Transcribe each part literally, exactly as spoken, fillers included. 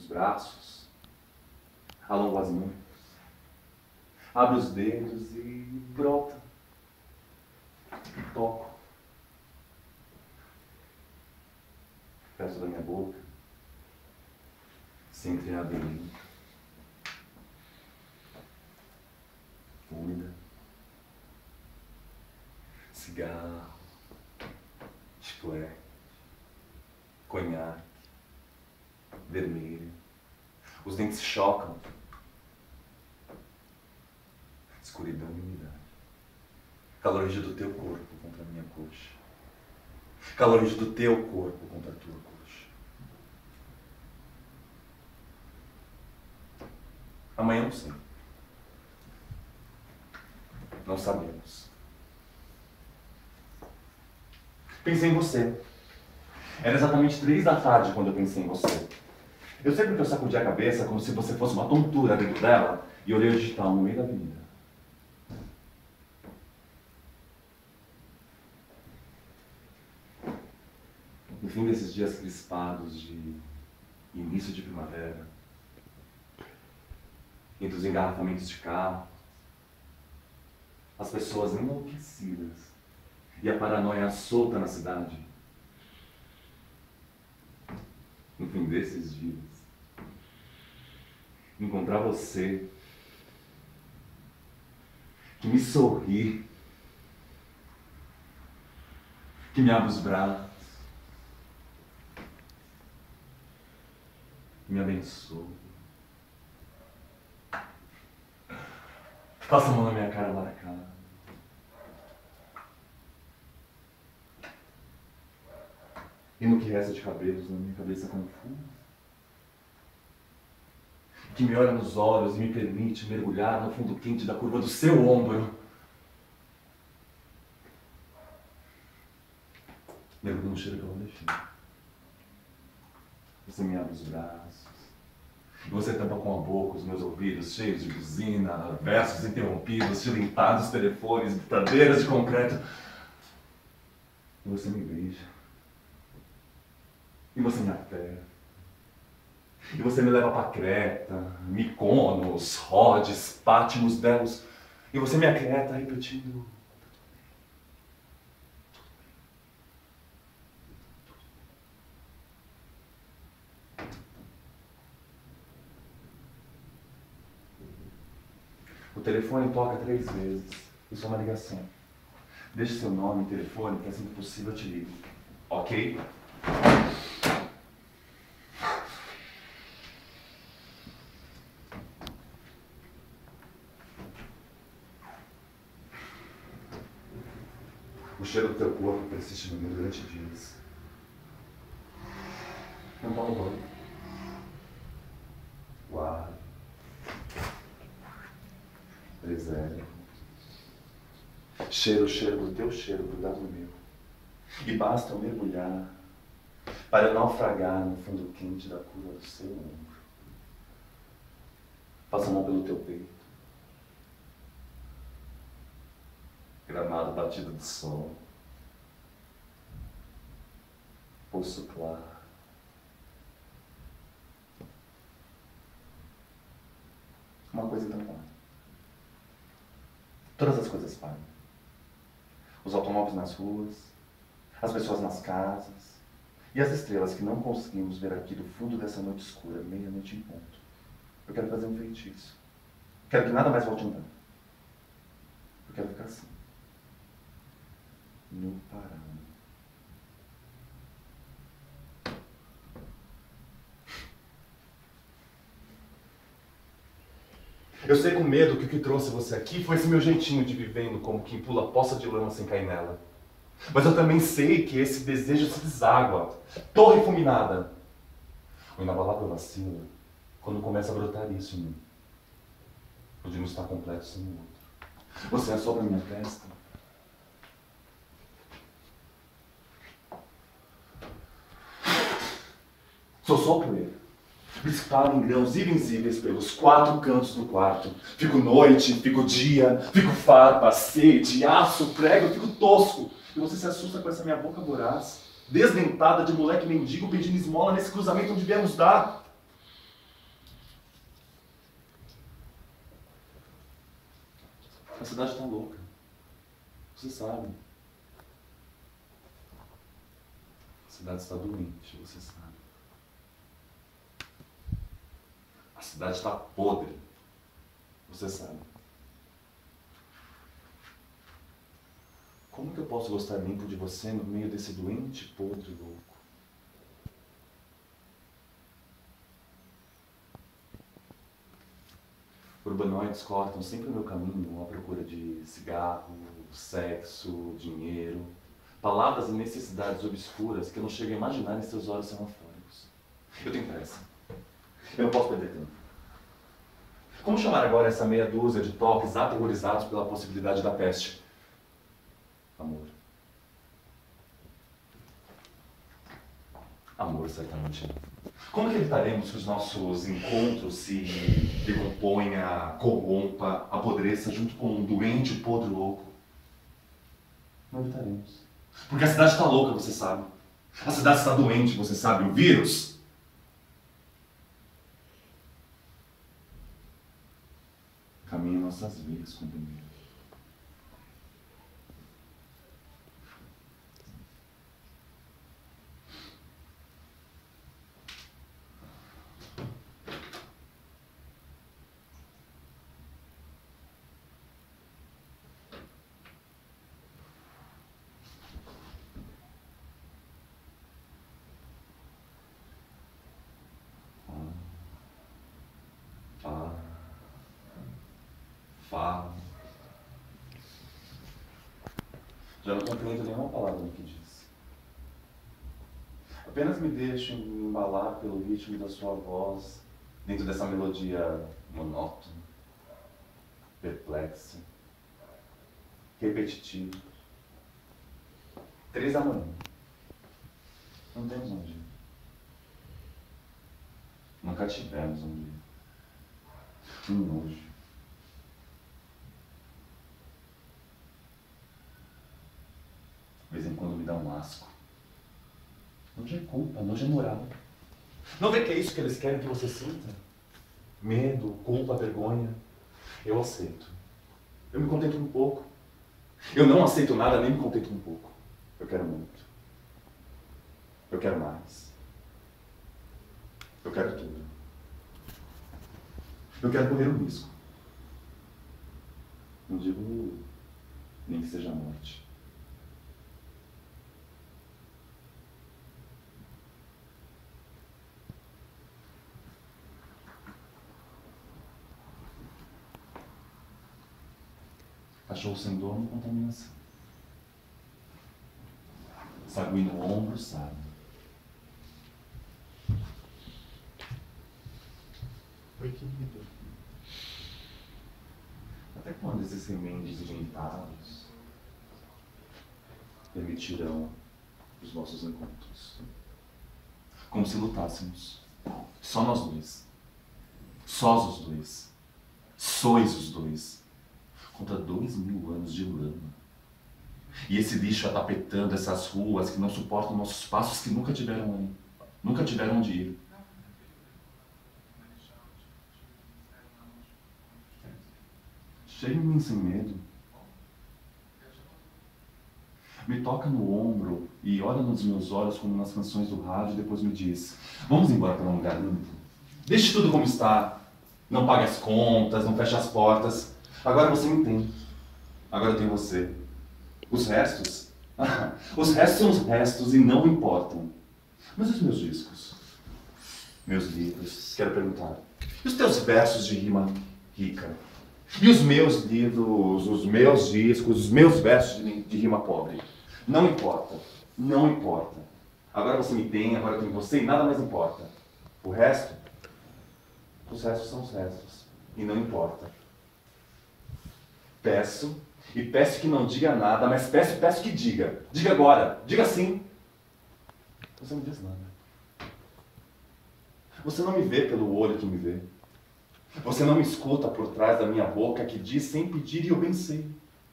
os braços, alongo as mãos, abro os dedos e brota. E toco. Perto da minha boca, se entreabre em mim. Úmida. Cigarro. Chiclete. Conhaque. Vermelho. Os dentes chocam. Escuridão e umidade. Calor rígido do teu corpo contra a minha coxa. Calor rígido do teu corpo contra a tua coxa. Amanhã não sei. Não sabemos. Pensei em você. Era exatamente três da tarde quando eu pensei em você. Eu sei porque eu sacudi a cabeça como se você fosse uma tontura dentro dela e olhei o digital no meio da avenida. No fim desses dias crispados de início de primavera, entre os engarrafamentos de carro, as pessoas enlouquecidas e a paranoia solta na cidade. No fim desses dias, encontrar você, que me sorri, que me abre os braços, que me abençoa. Passa a mão na minha cara marcada. E no que resta de cabelos na minha cabeça confusa. Que me olha nos olhos e me permite mergulhar no fundo quente da curva do seu ombro. Mergulho no cheiro que eu não deixei. Você me abre os braços. E você tampa com a boca os meus ouvidos cheios de buzina, versos interrompidos, tilintados, telefones, britadeiras de concreto. E você me beija. E você me aperta. E você me leva pra Creta, Mykonos, Rhodes, Patmos, Delos. E você me aquieta repetindo. O telefone toca três vezes. Isso é uma ligação. Deixe seu nome e telefone, que assim que possível eu te ligo. Ok? O cheiro do teu corpo persiste no meu durante dias. Não tomo banho. Guardo. Preservo. Cheiro o cheiro do teu cheiro grudado no meu. E basta eu mergulhar para eu naufragar no fundo quente da curva do seu ombro. Passa a mão pelo teu peito. Gramado batido de sol. Poço claro. Uma coisa então para. Todas as coisas param. Os automóveis nas ruas, as pessoas nas casas e as estrelas que não conseguimos ver aqui do fundo dessa noite escura, meia-noite em ponto. Eu quero fazer um feitiço. Quero que nada mais volte a andar. Eu quero ficar assim. No Pará. Eu sei com medo que o que trouxe você aqui foi esse meu jeitinho de vivendo como quem pula poça de lama sem cair nela. Mas eu também sei que esse desejo se deságua, torre fulminada. O inabalável vacila quando começa a brotar isso em mim. O de não estar completo sem o outro. Você assopra minha testa. Só sopro ele. Disparo em grãos invisíveis pelos quatro cantos do quarto. Fico noite, fico dia, fico farpa, sede, aço, prego, fico tosco. E você se assusta com essa minha boca voraz, desdentada de moleque mendigo pedindo esmola nesse cruzamento onde viemos dar. A cidade está louca. Você sabe. A cidade está doente, você sabe. A cidade está podre, você sabe. Como que eu posso gostar limpo de você no meio desse doente, podre, louco? Urbanoides cortam sempre o meu caminho à procura de cigarro, sexo, dinheiro, palavras e necessidades obscuras que eu não chego a imaginar em seus olhos semafóricos. Eu tenho pressa. Eu não posso perder tempo. Como chamar agora essa meia dúzia de toques aterrorizados pela possibilidade da peste? Amor. Amor, certamente. Como que evitaremos que os nossos encontros se decomponha, corrompa, apodreça junto com um doente, podre, louco? Não evitaremos. Porque a cidade está louca, você sabe. A cidade está doente, você sabe. O vírus. Caminha em nossas vidas, companheiro. Fala. Fala. Já não compreendo nenhuma palavra do que disse. Apenas me deixo embalar pelo ritmo da sua voz, dentro dessa melodia monótona, perplexa, repetitiva. Três da manhã. Não temos onde ir. Nunca tivemos onde ir. Que nojo. De vez em quando me dá um asco. Nojo é culpa, nojo é moral. Não vê que é isso que eles querem que você sinta? Medo, culpa, vergonha. Eu aceito. Eu me contento um pouco. Eu não aceito nada, nem me contento um pouco. Eu quero muito. Eu quero mais. Eu quero tudo. Eu quero correr um risco. Não digo nem que seja a morte. Cachorro sem dono, contaminação. Sagui no ombro, sabe. Oi, querido. Até quando esses remendes inventados permitirão os nossos encontros? Como se lutássemos. Só nós dois. Sós os dois. Sois os dois. Contra dois mil anos de lama. E esse lixo atapetando essas ruas que não suportam nossos passos, que nunca tiveram, nunca tiveram onde ir. Chega em mim sem medo. Me toca no ombro e olha nos meus olhos como nas canções do rádio e depois me diz: vamos embora para um lugar limpo. Deixe tudo como está. Não pague as contas, não feche as portas. Agora você me tem. Agora eu tenho você. Os restos? Ah, os restos são os restos e não importam. Mas os meus discos? Meus livros? Quero perguntar. E os teus versos de rima rica? E os meus livros, os meus discos, os meus versos de, de rima pobre? Não importa. Não importa. Agora você me tem, agora eu tenho você e nada mais importa. O resto? Os restos são os restos. E não importa. Peço, e peço que não diga nada, mas peço e peço que diga. Diga agora. Diga sim. Você não diz nada. Você não me vê pelo olho que me vê. Você não me escuta por trás da minha boca que diz sem pedir e eu bem sei.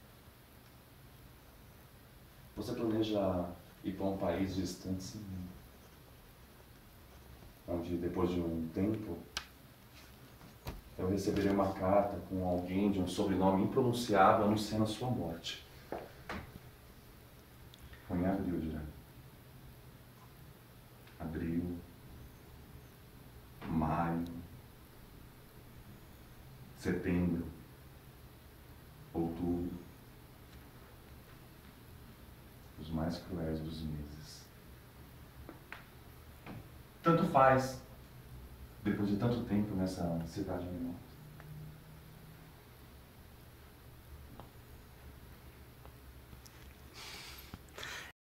Você planeja ir para um país distante sem mim. Onde depois de um tempo eu receberei uma carta com alguém de um sobrenome impronunciável anunciando a sua morte. Foi em abril, Dirá. Abril, maio, setembro, outubro, os mais cruéis dos meses. Tanto faz, depois de tanto tempo nessa cidade menor.